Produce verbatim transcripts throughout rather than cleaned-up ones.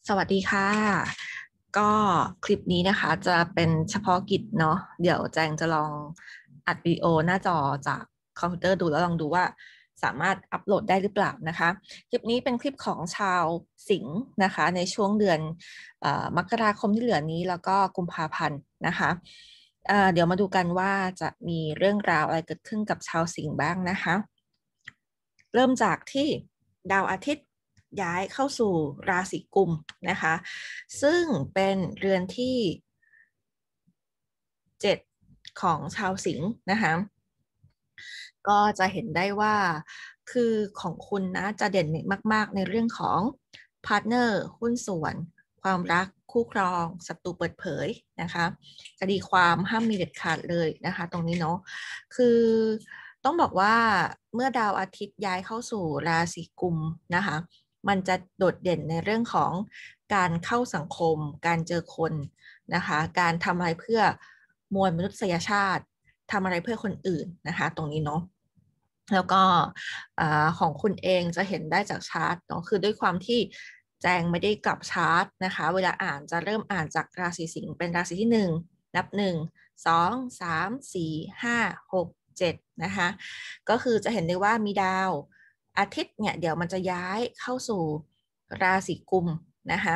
สวัสดีค่ะก็คลิปนี้นะคะจะเป็นเฉพาะกิจเนาะเดี๋ยวแจงจะลองอัดวิดีโอหน้าจอจากคอมพิวเตอร์ดูแล้วลองดูว่าสามารถอัปโหลดได้หรือเปล่านะคะคลิปนี้เป็นคลิปของชาวสิงห์นะคะในช่วงเดือนเอ่อมกราคมที่เหลือนี้แล้วก็กุมภาพันธ์นะคะเอ่อเดี๋ยวมาดูกันว่าจะมีเรื่องราวอะไรเกิดขึ้นกับชาวสิงห์บ้างนะคะเริ่มจากที่ดาวอาทิตย์ย้ายเข้าสู่ราศีกุมนะคะซึ่งเป็นเรือนที่เจ็ดของชาวสิงห์นะคะก็จะเห็นได้ว่าคือของคุณนะจะเด่นมากๆในเรื่องของพาร์ทเนอร์หุ้นส่วนความรักคู่ครองศัตรูเปิดเผยนะคะคดีความห้ามมีเด็ดขาดเลยนะคะตรงนี้เนาะคือต้องบอกว่าเมื่อดาวอาทิตย์ย้ายเข้าสู่ราศีกุมนะคะมันจะโดดเด่นในเรื่องของการเข้าสังคมการเจอคนนะคะการทำอะไรเพื่อมวลมนุษยชาติทำอะไรเพื่อคนอื่นนะคะตรงนี้เนาะแล้วก็ของคุณเองจะเห็นได้จากชาร์ตเนาะคือด้วยความที่แจงไม่ได้กลับชาร์ตนะคะเวลาอ่านจะเริ่มอ่านจากราศีสิงห์เป็นราศีที่หนึ่งนับหนึ่งสองสามสี่ห้าหกเจ็ดนะคะก็คือจะเห็นได้ว่ามีดาวอาทิตย์เนี่ยเดี๋ยวมันจะย้ายเข้าสู่ราศีกุมนะคะ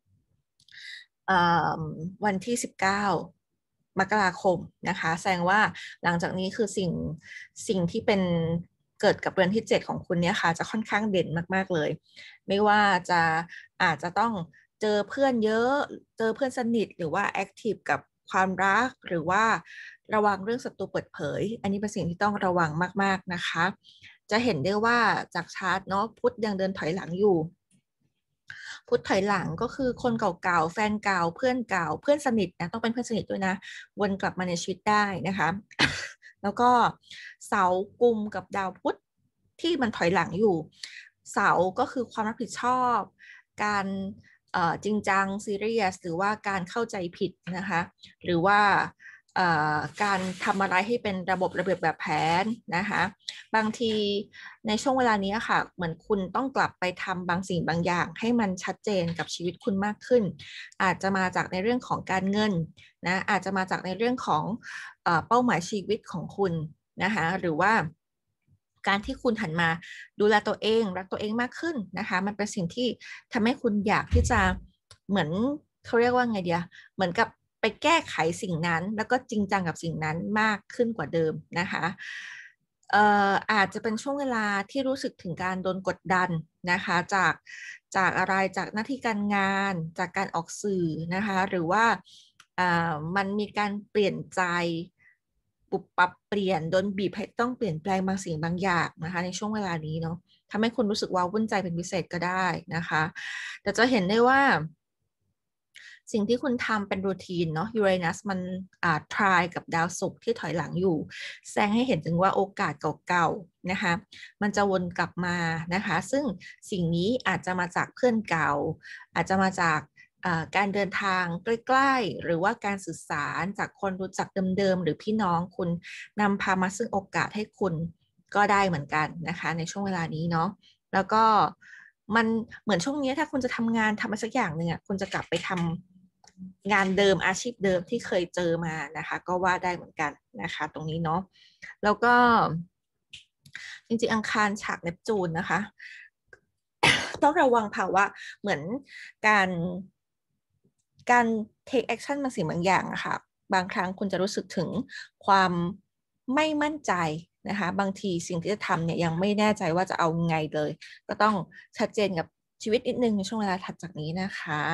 วันที่สิบเก้ามกราคมนะคะแสดงว่าหลังจากนี้คือสิ่งสิ่งที่เป็นเกิดกับเรือนที่เจ็ดของคุณเนี่ยค่ะจะค่อนข้างเด่นมากๆเลยไม่ว่าจะอาจจะต้องเจอเพื่อนเยอะเจอเพื่อนสนิทหรือว่าแอคทีฟกับความรักหรือว่าระวังเรื่องศัตรูเปิดเผยอันนี้เป็นสิ่งที่ต้องระวังมากๆนะคะจะเห็นได้ว่าจากชาร์ตเนาะพุธยังเดินถอยหลังอยู่ พุทธถอยหลังก็คือคนเก่าๆแฟนเก่าเพื่อนเก่าเพื่อนสนิทนะต้องเป็นเพื่อนสนิทด้วยนะวนกลับมาในชีวิตได้นะคะแล้วก็เสากุมกับดาวพุธที่มันถอยหลังอยู่เสาก็คือความรับผิดชอบการจริงจังซีเรียสหรือว่าการเข้าใจผิดนะคะหรือว่าการทำอะไรให้เป็นระบบระเบียบแบบแผนนะคะบางทีในช่วงเวลานี้ค่ะเหมือนคุณต้องกลับไปทำบางสิ่งบางอย่างให้มันชัดเจนกับชีวิตคุณมากขึ้นอาจจะมาจากในเรื่องของการเงินนะอาจจะมาจากในเรื่องของเป้าหมายชีวิตของคุณนะคะหรือว่าการที่คุณหันมาดูแลตัวเองรักตัวเองมากขึ้นนะคะมันเป็นสิ่งที่ทำให้คุณอยากที่จะเหมือนเขาเรียกว่าไงเดียเหมือนกับไปแก้ไขสิ่งนั้นแล้วก็จริงจังกับสิ่งนั้นมากขึ้นกว่าเดิมนะคะเอ่ออาจจะเป็นช่วงเวลาที่รู้สึกถึงการโดนกดดันนะคะจากจากอะไรจากหน้าที่การงานจากการออกสื่อนะคะหรือว่ามันมีการเปลี่ยนใจปรับปรับเปลี่ยนโดนบีบให้ต้องเปลี่ยนแปลงบางสิ่งบางอย่างนะคะในช่วงเวลานี้เนาะทำให้คุณรู้สึกว้าวุ่นใจเป็นพิเศษก็ได้นะคะแต่จะเห็นได้ว่าสิ่งที่คุณทำเป็นรูทีนเนาะยูเรนัสมันอ่าทรายกับดาวศุกร์ที่ถอยหลังอยู่แสดงให้เห็นถึงว่าโอกาสเก่าๆนะคะมันจะวนกลับมานะคะซึ่งสิ่งนี้อาจจะมาจากเพื่อนเก่าอาจจะมาจากการเดินทางใกล้ๆหรือว่าการสื่อสารจากคนรู้จักเดิมๆหรือพี่น้องคุณนำพามาซึ่งโอกาสให้คุณก็ได้เหมือนกันนะคะในช่วงเวลานี้เนาะแล้วก็มันเหมือนช่วงนี้ถ้าคุณจะทำงานทำอะไรสักอย่างหนึ่งอ่ะคุณจะกลับไปทำงานเดิมอาชีพเดิมที่เคยเจอมานะคะก็ว่าได้เหมือนกันนะคะตรงนี้เนาะแล้วก็จริงๆอังคารฉากเนปจูนนะคะต้องระวังภาวะเหมือนการการ take action บางสิ่งบางอย่างอะค่ะบางครั้งคุณจะรู้สึกถึงความไม่มั่นใจนะคะบางทีสิ่งที่จะทำเนี่ยยังไม่แน่ใจว่าจะเอาไงเลยก็ต้องชัดเจนกับชีวิตนิดนึงในช่วงเวลาถัดจากนี้นะคะ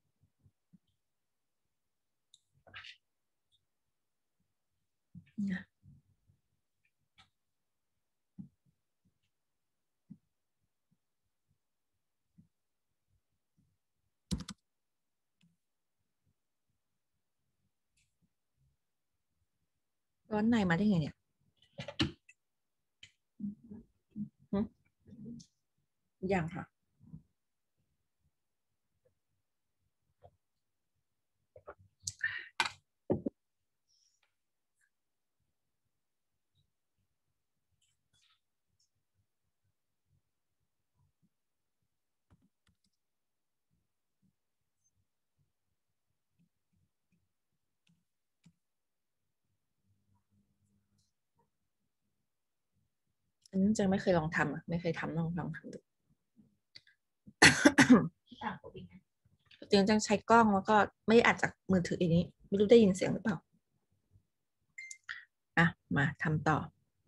ร้อนในมาได้ไงเนี่ยยังค่ะอันนี้จังไม่เคยลองทำอ่ะไม่เคยทำลองลองทำดูจริงจังใช้กล้องแล้วก็ไม่ได้อัดจากมือถืออันนี้ไม่รู้ได้ยินเสียงหรือเปล่าอ่ะมาทำต่อ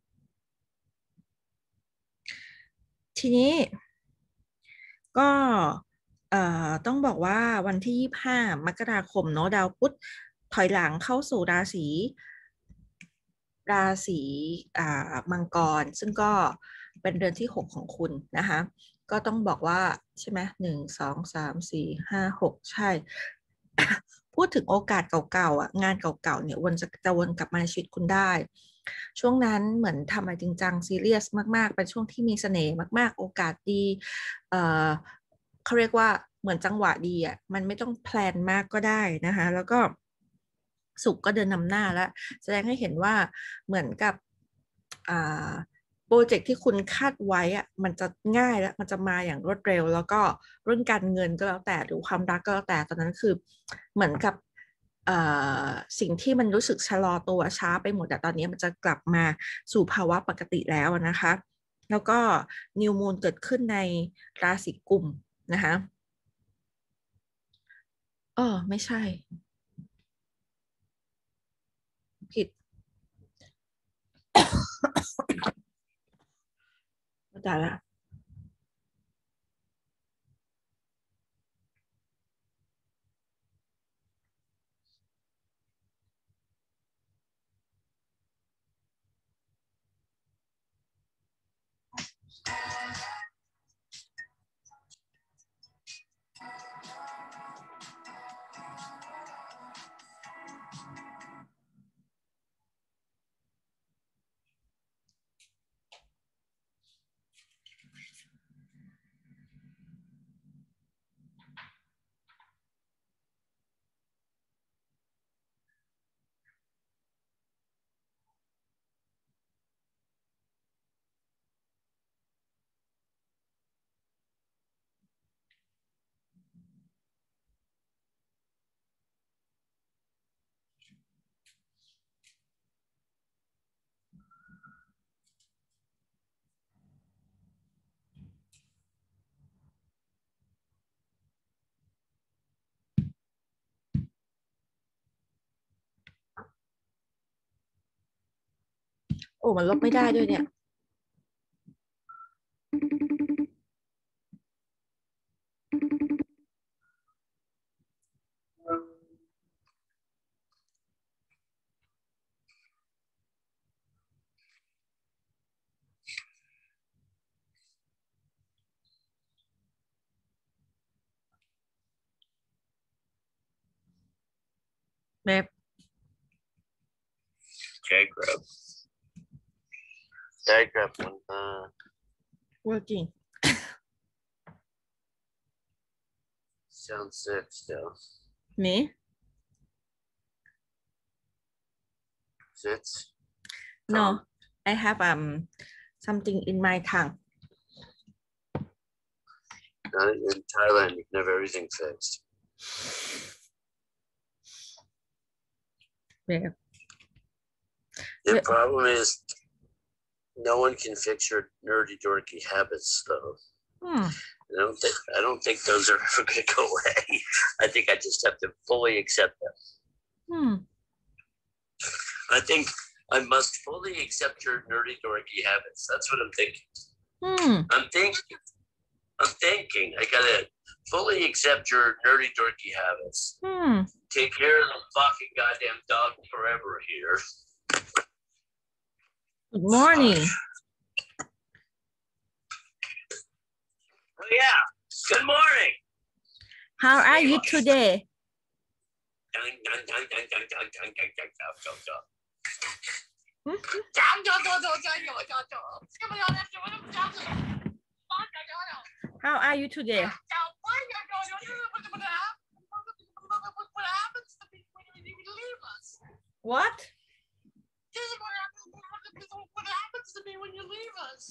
ทีนี้ก็เอ่อต้องบอกว่าวันที่ยี่สิบห้ามกราคมเนาะดาวพุธถอยหลังเข้าสู่ราศีราศีอ่ามังกรซึ่งก็เป็นเดือนที่หกของคุณนะคะก็ต้องบอกว่าใช่ไหมหนึ่งสองสามสี่ห้าหกใช่พูดถึงโอกาสเก่าๆอ่ะงานเก่าๆเนี่ยวนจะจะวนกลับมาในชีวิตคุณได้ช่วงนั้นเหมือนทำอะไรจริงจังซีเรียสมากๆเป็นช่วงที่มีเสน่ห์มากๆโอกาสดีเอ่อเขาเรียกว่าเหมือนจังหวะดีอ่ะมันไม่ต้องแพลนมากก็ได้นะคะแล้วก็สุขก็เดินนำหน้าแล้วแสดงให้เห็นว่าเหมือนกับอ่าโปรเจกต์ที่คุณคาดไว้อะมันจะง่ายแล้วมันจะมาอย่างรวดเร็วแล้วก็เรื่องการเงินก็แล้วแต่หรือความรักก็แล้วแต่ตอนนั้นคือเหมือนกับสิ่งที่มันรู้สึกชะลอตัวช้าไปหมดแต่ตอนนี้มันจะกลับมาสู่ภาวะปกติแล้วนะคะแล้วก็นิวมูนเกิดขึ้นในราศีกุมนะคะเออไม่ใช่ผิดไม่ได้ละโอ้มันลบไม่ได้ด้วยเนี่ยแบบ diagram diagram uh, working sound sick still me sits no I have um something in my tongue not in Thailand you can have everything fixed แบบ the problem is no one can fix your nerdy dorky habits though hmm. I don't think I don't think those are ever going to go away I think I just have to fully accept them hmm. I think I must fully accept your nerdy dorky habits that's what I'm thinking hmm. I'm thinking I'm thinking I gotta fully accept your nerdy dorky habits. Hmm. Take care of the fucking goddamn dog forever here. Good morning. Oh yeah. Good morning. How are you today? How are you today? What? What happens to me when you leave us?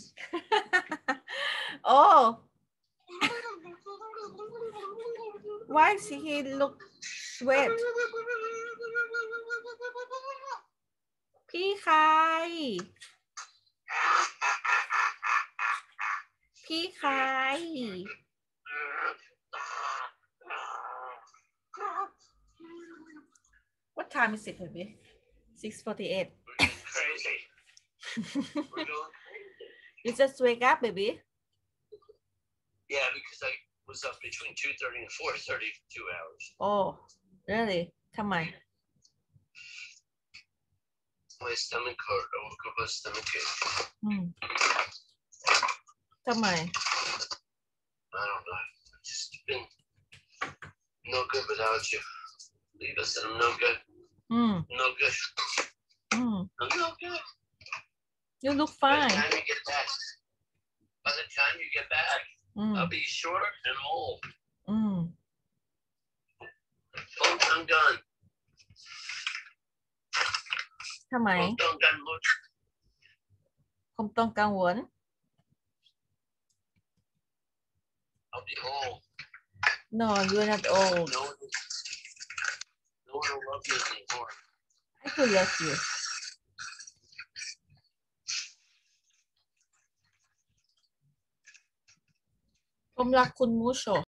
Oh. Why does he look sweat? พี่ใครพี่ใคร What time is it baby six forty-eight Crazy. We're going crazy. You just wake up baby Yeah, because I was up between two thirty and four thirty for two hours. Oh really ทำไม My stomach hurt. I woke up with a stomach ache. อืมทำไม I don't know. I've just been no good without you. Leave us and I'm no good. อืม No good. อืม I'm no good. You look By the fine time you get back, by the time you get back, อืม I'll be short and old. อืม Oh, I'm done. ทำไม Oh, I'm done. Look. ผมต้องกังวล I'll be old. No you're not old No one, no one will love you anymore. I could love youผมรักคุณมูโช